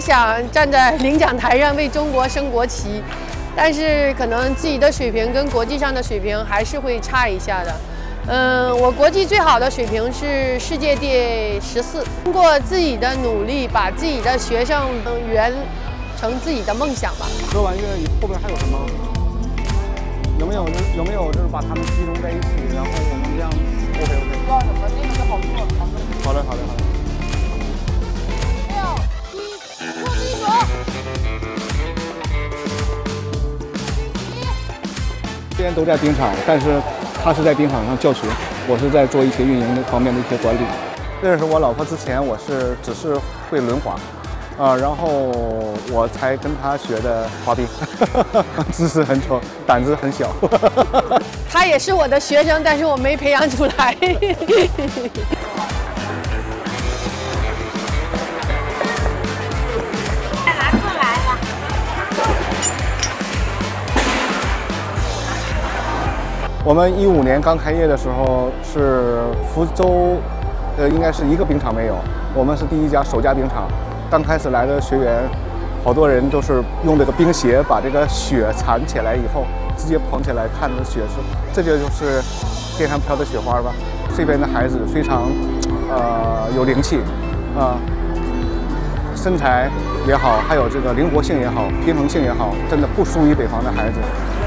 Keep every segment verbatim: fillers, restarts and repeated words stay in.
想站在领奖台上为中国升国旗，但是可能自己的水平跟国际上的水平还是会差一下的。嗯，我国际最好的水平是世界第十四。通过自己的努力，把自己的学生圆成自己的梦想吧。 喝完乐后边还有什么？有没有有没有就是把他们集中在一起，然后我们这样 OK OK。要什么？那个就好做，好做。好嘞，好嘞，好嘞。六七，出击手。虽然都在冰场，但是他是在冰场上教学，我是在做一些运营方面的一些管理。认识我老婆之前，我是只是会轮滑。 啊、呃，然后我才跟他学的滑冰，姿势很丑，胆子很小。 他也是我的学生，但是我没培养出来。 拿出来了。 我们一五年刚开业的时候是福州，呃，应该是一个冰场没有，我们是第一家首家冰场。 刚开始来的学员，好多人都是用这个冰鞋把这个雪铲起来以后，直接捧起来看着雪是，这就就是天上飘的雪花吧。这边的孩子非常呃有灵气，啊、呃，身材也好，还有这个灵活性也好，平衡性也好，真的不输于北方的孩子。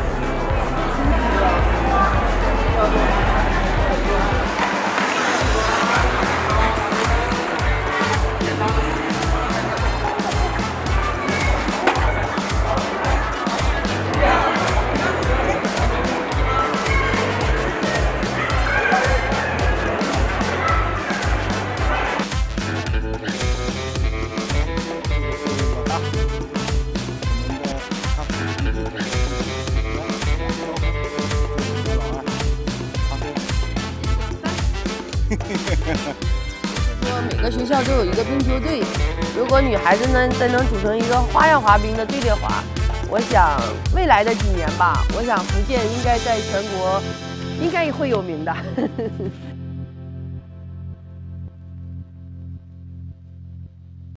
说每个学校都有一个冰球队，如果女孩子呢再能组成一个花样滑冰的队列滑，我想未来的几年吧，我想福建应该在全国应该会有名的。